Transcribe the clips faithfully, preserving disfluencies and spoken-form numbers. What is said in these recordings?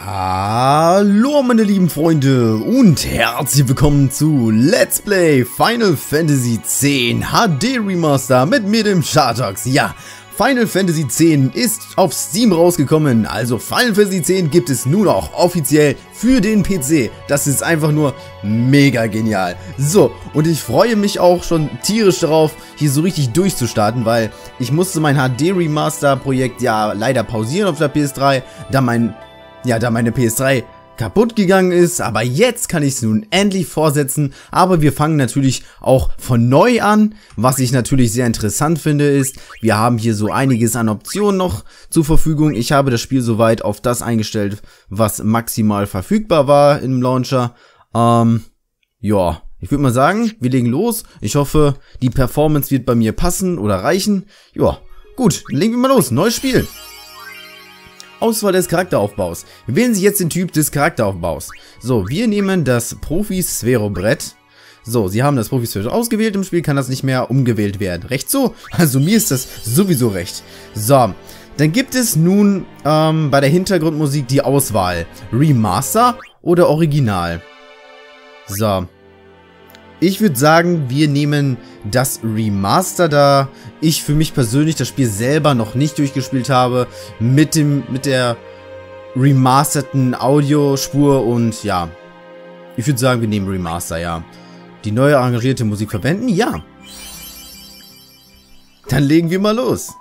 Hallo meine lieben Freunde und herzlich willkommen zu Let's Play Final Fantasy X H D Remaster mit mir, dem Chartox. Ja, Final Fantasy X ist auf Steam rausgekommen, also Final Fantasy X gibt es nun auch offiziell für den P C. Das ist einfach nur mega genial. So, und ich freue mich auch schon tierisch darauf, hier so richtig durchzustarten, weil ich musste mein H D Remaster Projekt ja leider pausieren auf der P S drei, da mein, ja, da meine P S drei kaputt gegangen ist, aber jetzt kann ich es nun endlich fortsetzen, aber wir fangen natürlich auch von neu an. Was ich natürlich sehr interessant finde ist, wir haben hier so einiges an Optionen noch zur Verfügung. Ich habe das Spiel soweit auf das eingestellt, was maximal verfügbar war im Launcher. Ähm, ja, ich würde mal sagen, wir legen los. Ich hoffe, die Performance wird bei mir passen oder reichen. Ja, gut, legen wir mal los. Neues Spiel. Auswahl des Charakteraufbaus. Wählen Sie jetzt den Typ des Charakteraufbaus. So, wir nehmen das Profi-Sphero-Brett. So, Sie haben das Profi-Sphero ausgewählt. Im Spiel kann das nicht mehr umgewählt werden. Recht so? Also mir ist das sowieso recht. So, dann gibt es nun ähm, bei der Hintergrundmusik die Auswahl. Remaster oder Original. So. Ich würde sagen, wir nehmen das Remaster, da ich für mich persönlich das Spiel selber noch nicht durchgespielt habe, mit dem mit der remasterten Audiospur und ja, ich würde sagen, wir nehmen Remaster, ja. Die neue arrangierte Musik verwenden? Ja. Dann legen wir mal los.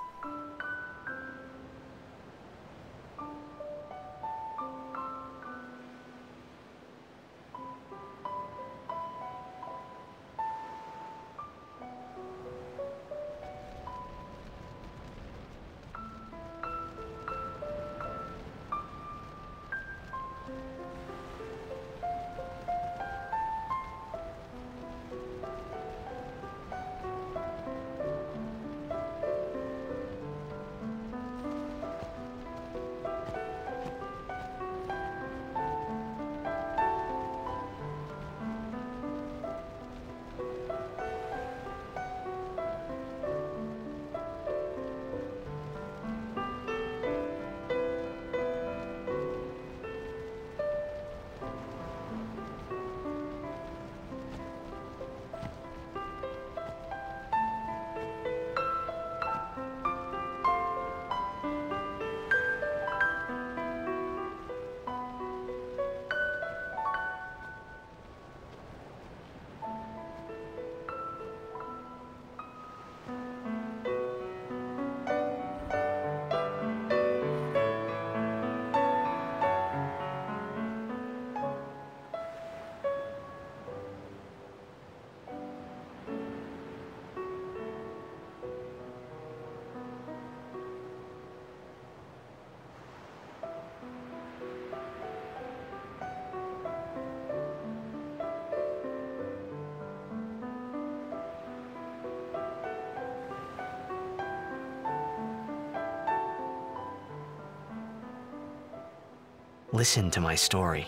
Listen to my story.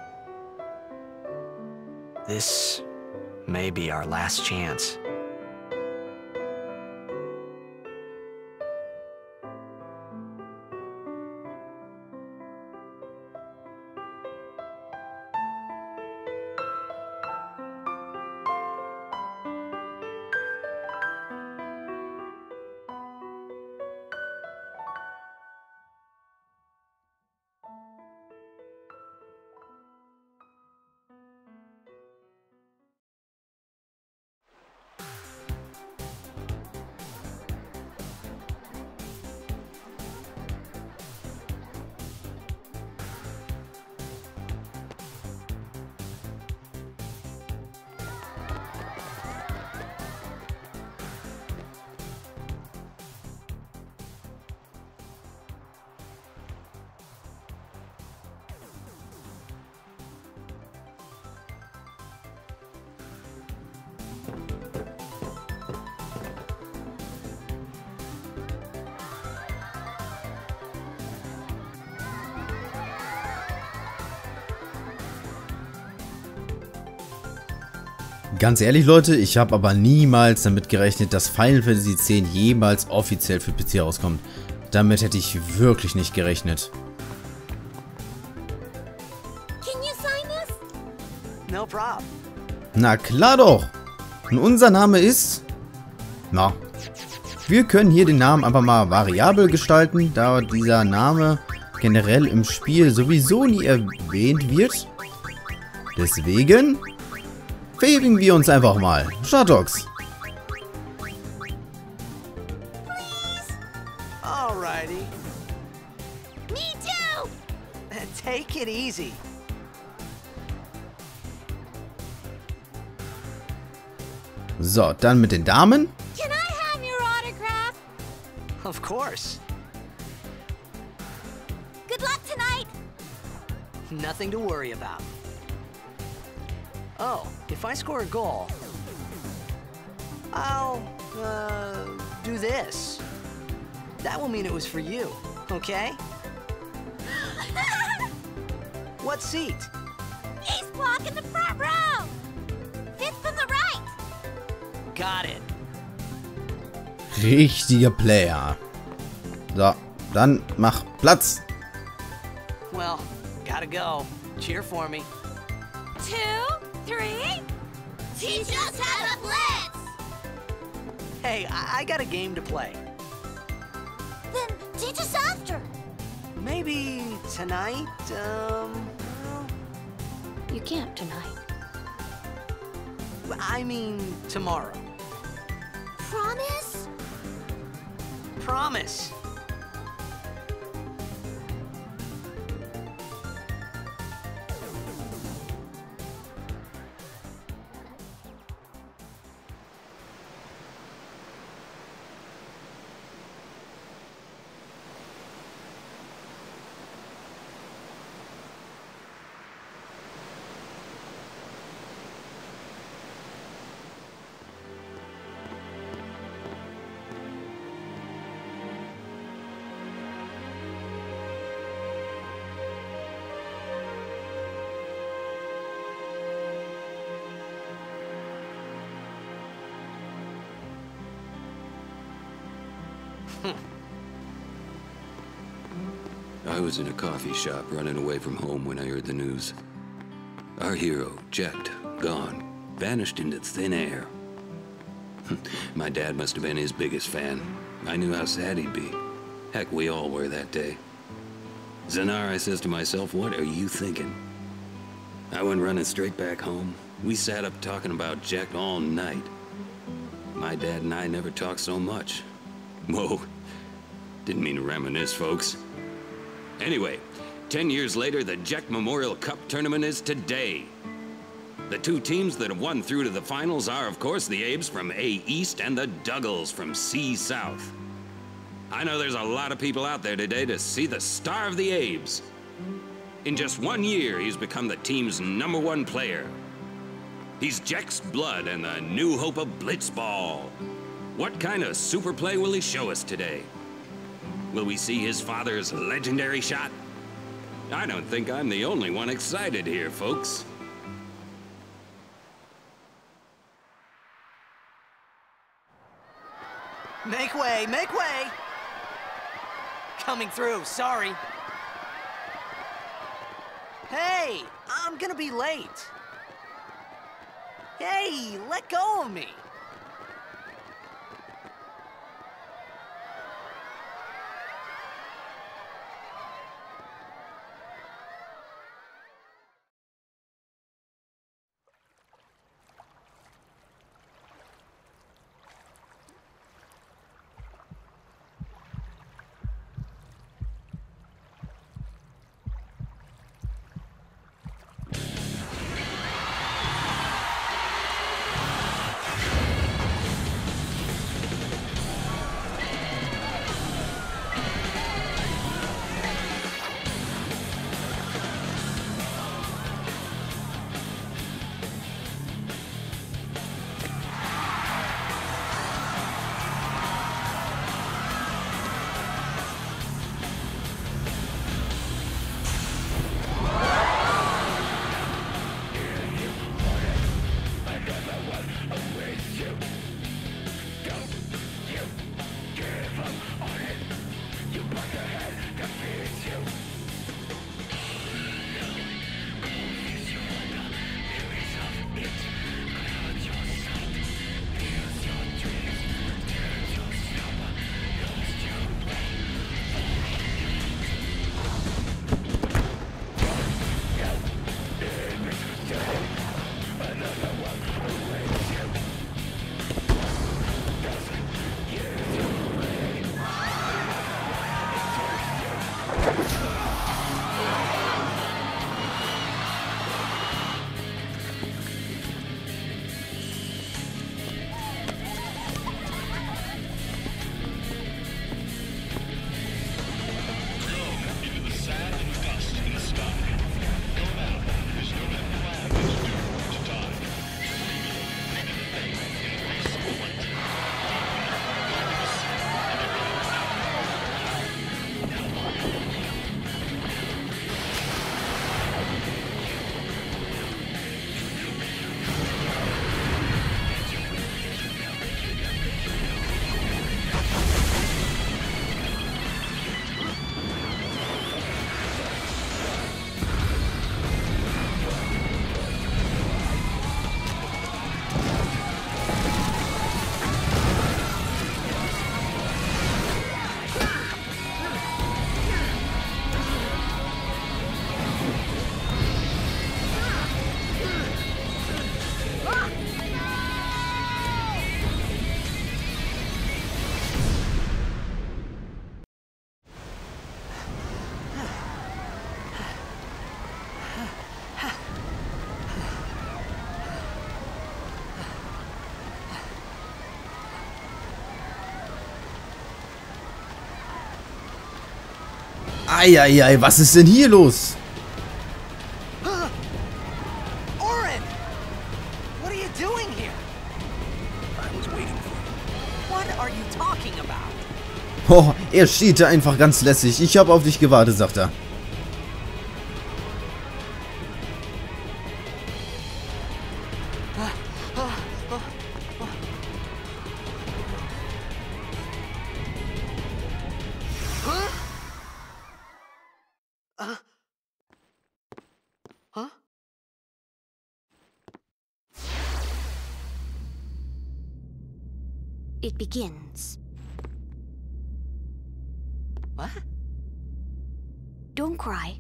This may be our last chance. Ganz ehrlich Leute, ich habe aber niemals damit gerechnet, dass Final Fantasy X jemals offiziell für P C rauskommt. Damit hätte ich wirklich nicht gerechnet. No problem. Na klar doch. Und unser Name ist... Na, wir können hier den Namen einfach mal variabel gestalten, da dieser Name generell im Spiel sowieso nie erwähnt wird. Deswegen verewingen wir uns einfach mal. Shatox. Alrighty. Me too! Take it easy. So, dann mit den Damen. Can I have your autograph? Of course. Good luck tonight! Nothing to worry about. Oh, if I score a goal, I'll, uh, do this. That will mean it was for you, okay? What seat? Ace block in the front row! Fifth from the right! Got it. Richtiger Player. So, dann mach Platz. Well, gotta go. Cheer for me. Two, three... Teach us how to blitz! Hey, I, I got a game to play. Then teach us after. Maybe tonight, um... well, You can't tonight. I mean tomorrow. Promise? Promise. I was in a coffee shop running away from home when I heard the news. Our hero, Jecht, gone, vanished into thin air. My dad must have been his biggest fan. I knew how sad he'd be. Heck, we all were that day. Zanar, I says to myself, what are you thinking? I went running straight back home. We sat up talking about Jecht all night. My dad and I never talked so much. Whoa, didn't mean to reminisce, folks. Anyway, ten years later, the Jecht Memorial Cup tournament is today. The two teams that have won through to the finals are, of course, the Abes from A East and the Duggles from C South. I know there's a lot of people out there today to see the star of the Abes. In just one year, he's become the team's number one player. He's Jecht's blood and the new hope of Blitzball. What kind of super play will he show us today? Will we see his father's legendary shot? I don't think I'm the only one excited here, folks. Make way, make way! Coming through, sorry. Hey, I'm gonna be late. Hey, let go of me. Eieiei, was ist denn hier los? Orin! What are you doing here? I was waiting for you. What are you talking about? Oh, er steht da einfach ganz lässig. Ich habe auf dich gewartet, sagt er. Huh? It begins. What? Don't cry.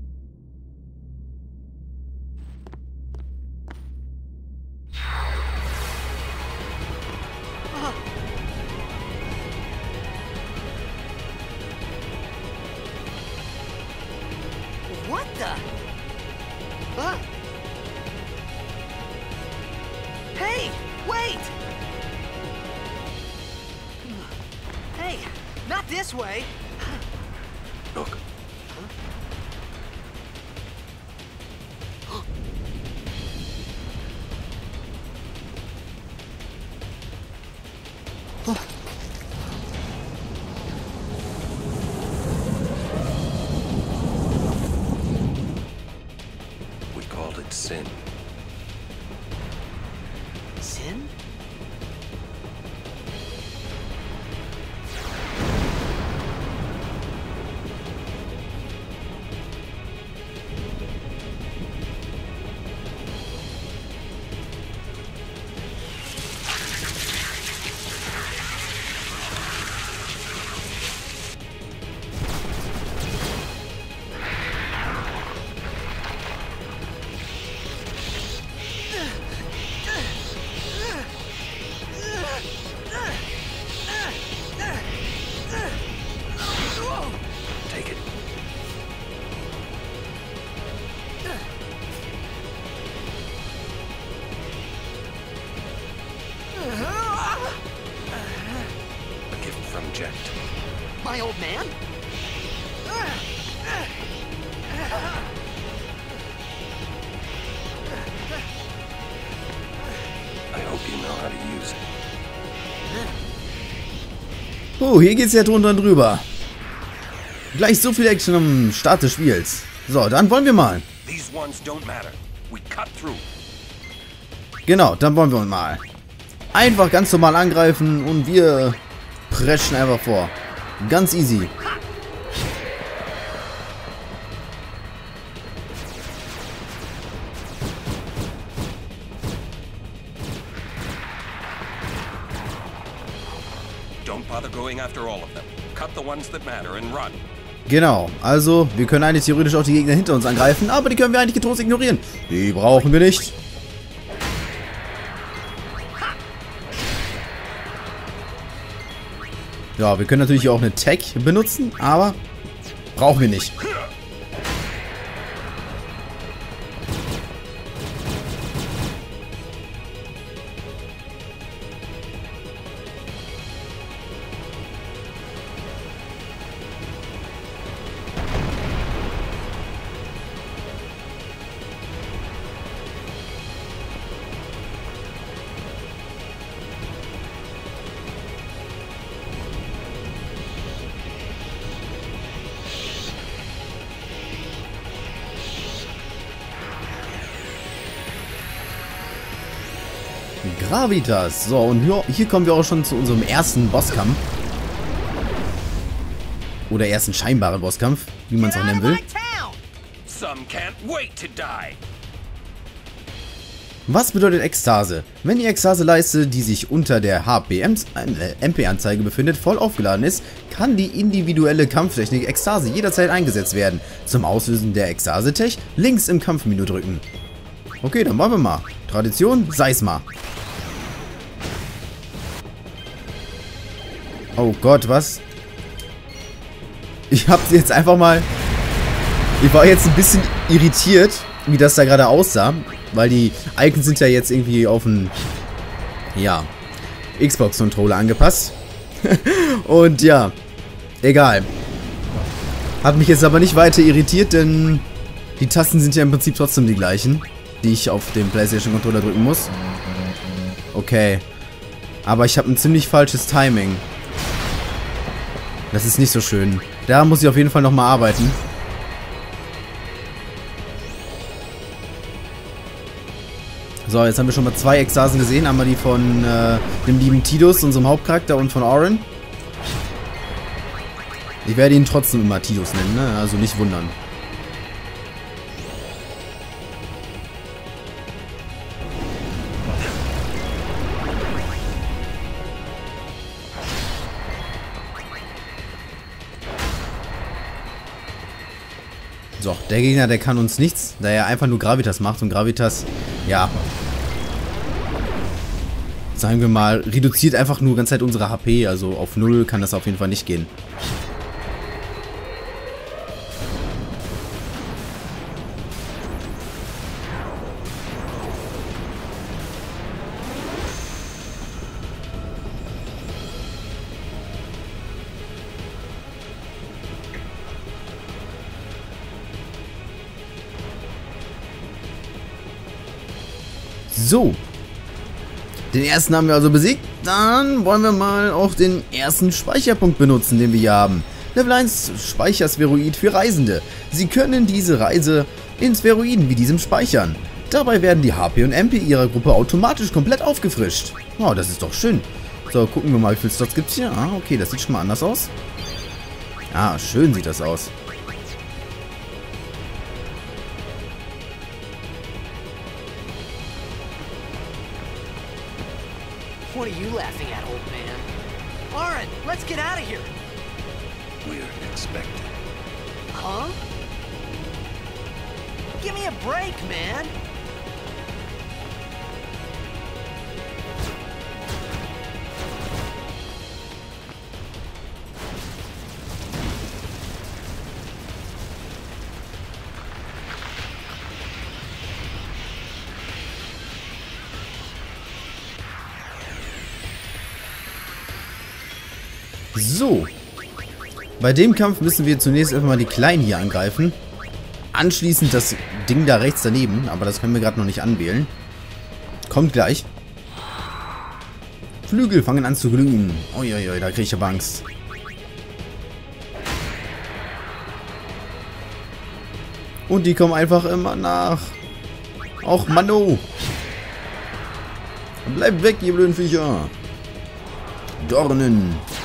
What the? Huh? Hey, wait! Hey, not this way. Look. We called it sin. Sin? Take it. A gift from Jet. My old man? I hope you know how to use it. Oh, hier geht's ja drunter und drüber. Gleich so viel Action am Start des Spiels. So, dann wollen wir mal. These ones don't matter. We cut through. Genau, dann wollen wir mal. Einfach ganz normal angreifen und wir preschen einfach vor. Ganz easy. Don't bother going after all of them. Cut the ones that matter and run. Genau, also wir können eigentlich theoretisch auch die Gegner hinter uns angreifen, aber die können wir eigentlich getrost ignorieren. Die brauchen wir nicht. Ja, wir können natürlich auch eine Tech benutzen, aber brauchen wir nicht. Gravitas. So, und hier, hier kommen wir auch schon zu unserem ersten Bosskampf. Oder ersten scheinbaren Bosskampf, wie man es auch nennen will. Some can't wait to die. Was bedeutet Ekstase? Wenn die Ekstase-Leiste, die sich unter der H P M P-Anzeige befindet, voll aufgeladen ist, kann die individuelle Kampftechnik Ekstase jederzeit eingesetzt werden. Zum Auslösen der Ekstase-Tech links im Kampfmenü drücken. Okay, dann wollen wir mal. Tradition, sei's mal. Oh Gott, was? Ich hab's jetzt einfach mal... Ich war jetzt ein bisschen irritiert, wie das da gerade aussah. Weil die Icons sind ja jetzt irgendwie auf den... Ja, Xbox-Controller angepasst. Und ja, egal. Hat mich jetzt aber nicht weiter irritiert, denn die Tasten sind ja im Prinzip trotzdem die gleichen, die ich auf dem PlayStation-Controller drücken muss. Okay. Aber ich habe ein ziemlich falsches Timing. Das ist nicht so schön. Da muss ich auf jeden Fall nochmal arbeiten. So, jetzt haben wir schon mal zwei Ekstasen gesehen. Einmal die von äh, dem lieben Tidus, unserem Hauptcharakter, und von Auron. Ich werde ihn trotzdem immer Tidus nennen, ne? Also nicht wundern. So, der Gegner, der kann uns nichts, da er einfach nur Gravitas macht. Und Gravitas, ja, sagen wir mal, reduziert einfach nur die ganze Zeit unsere H P. Also auf null kann das auf jeden Fall nicht gehen. So. Den ersten haben wir also besiegt. Dann wollen wir mal auch den ersten Speicherpunkt benutzen, den wir hier haben. Level eins Speichersphäroid für Reisende. Sie können diese Reise in Spheroiden wie diesem speichern. Dabei werden die H P und M P ihrer Gruppe automatisch komplett aufgefrischt. Oh, das ist doch schön. So, gucken wir mal, wie viele Slots gibt es hier. Ah, okay, das sieht schon mal anders aus. Ah, schön sieht das aus. What are you laughing at, old man? Auron, let's get out of here. We're expected. Huh? Give me a break, man. So. Bei dem Kampf müssen wir zunächst erstmal die Kleinen hier angreifen. Anschließend das Ding da rechts daneben, aber das können wir gerade noch nicht anwählen. Kommt gleich. Flügel fangen an zu glühen. Uiuiui, da kriege ich aber Angst. Und die kommen einfach immer nach. Och, Manno. Bleibt weg, ihr blöden Viecher. Dornen.